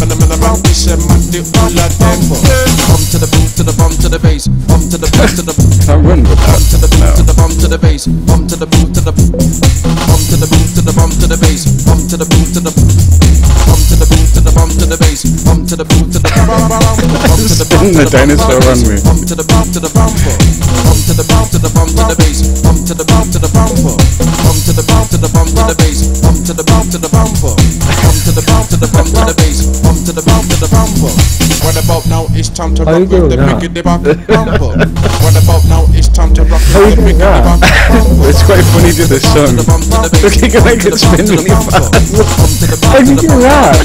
We said man the all of them. Bum to the boot to the bum to the bass. Bum to the boot to the Can't run with that. to the boot to the bum to the bass. Bum to the boot to the bum to the boot to the bum to the bass. Bum to the boot to the bum to the boot to the bum to the bass. Bum to the boot to the bum to the Spin the dinosaur on me. bum to the boot to the bumper. Bum to the boot to the bum to the bass. Bum to the boot to the bumper. Bum to the boot to the bum to the bass. Bum to the boot to the bumper. Bum to the boot to the bum to the bass. Bum to the boot to the bumper. What about now? It's time to rock with the biggity bumper. What about now? It's time to rock with the biggity bumper. It's quite funny to this song. Look, you can make it spin really fast. How do you do that?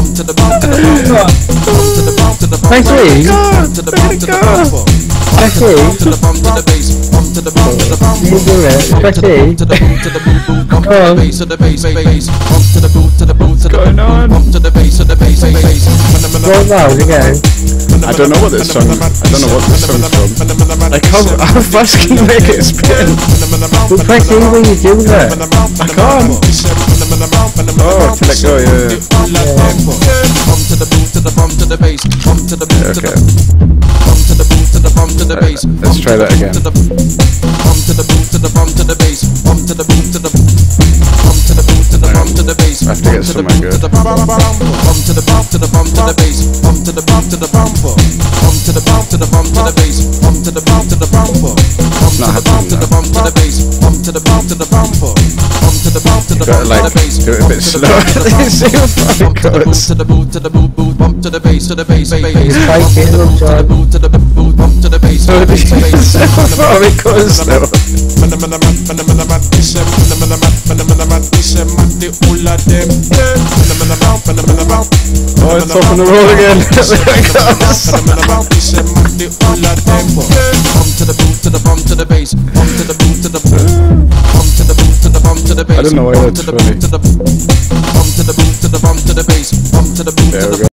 Frankie? Frankie? You do it. Frankie? Go on. What's going on? Go loud again. I don't know what this song. I don't know what this song's from. Like how fast can you make it spin? But Frankie, when you do that? I can't. Oh, to let go, yeah. Okay. Let's try that again. I have to get somewhere good. It's not happening now. You gotta like do it a bit slow. See how far it goes. So far it goes though. Oh, it's off on the roll again. There it goes. I don't know why that's funny. There we go.